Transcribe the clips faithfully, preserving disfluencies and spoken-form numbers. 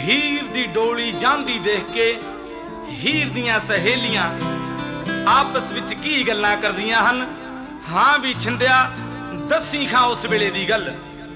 हीर दी डोली जांदी देख के हीर दियां सहेलियां आपस विच की गल्लां करदियां हन। हां भी छिंदिया दसी खां उस वेले दी गल।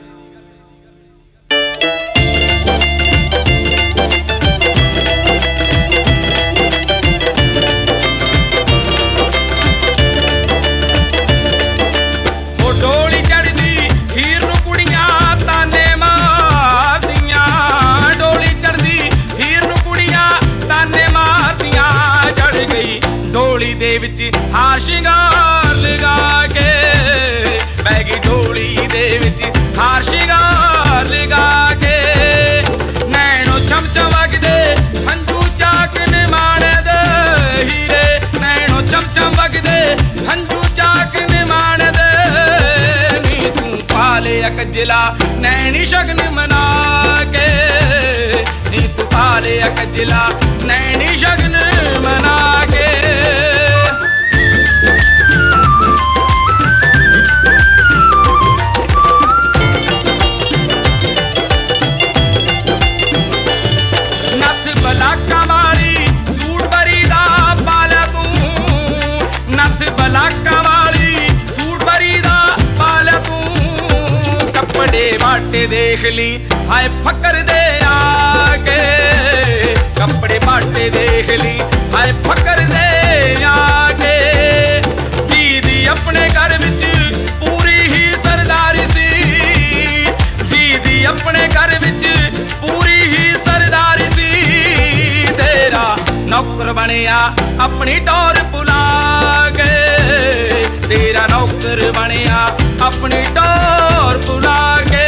डोली दे विच हार शिंगार लगा के बैगी, डोली दे विच हार शिंगार लगा के नैनो चम चमकदे हंजू चाकन माणद हीरे, नैनो चम चमकदे हंजू चाकन माणद नी तू पाले अकजला नैनी शगन मना के, नी तू पाले अकजला नैनी शगन मना के। नथ बलाका वाली सूट बरी दा पाला तू, नथ बलाका वाली सूट बरी दा पाला तू, कपड़े बाटे देख ली हाय फकर दे आके, कपड़े बाटे देख ली हाय फकर दे आके। जी दी अपने घर विच पूरी ही सरदारी सी, जी दी अपने घर विच पूरी ही सरदारी सी, तेरा नौकर बनिया अपनी टौर भुला के, तेरा नौकर बनिया अपनी टौर भुला के।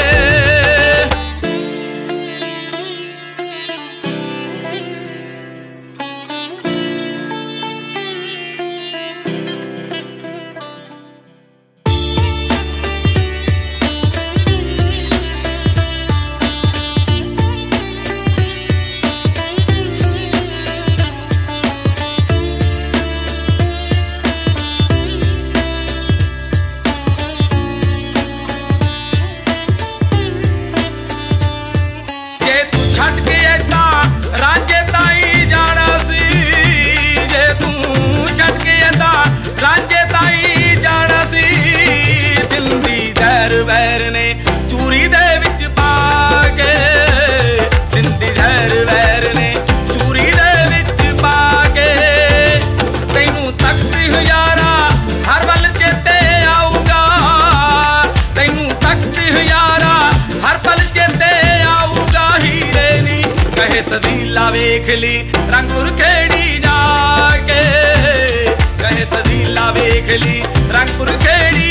वैर ने चूरी दे विच पा के, जिंदी जहर वैर ने चूरी दे विच पा के, तैनू तख्त हजारा हर पल चेते आऊगा, तैनू तख्त हजारा हर पल चेते आऊगा। हीरे नी कहे सदीला वेख ली रंगपुर खेड़ी जाके, कहे सदीला वेख ली रंगपुर खेड़ी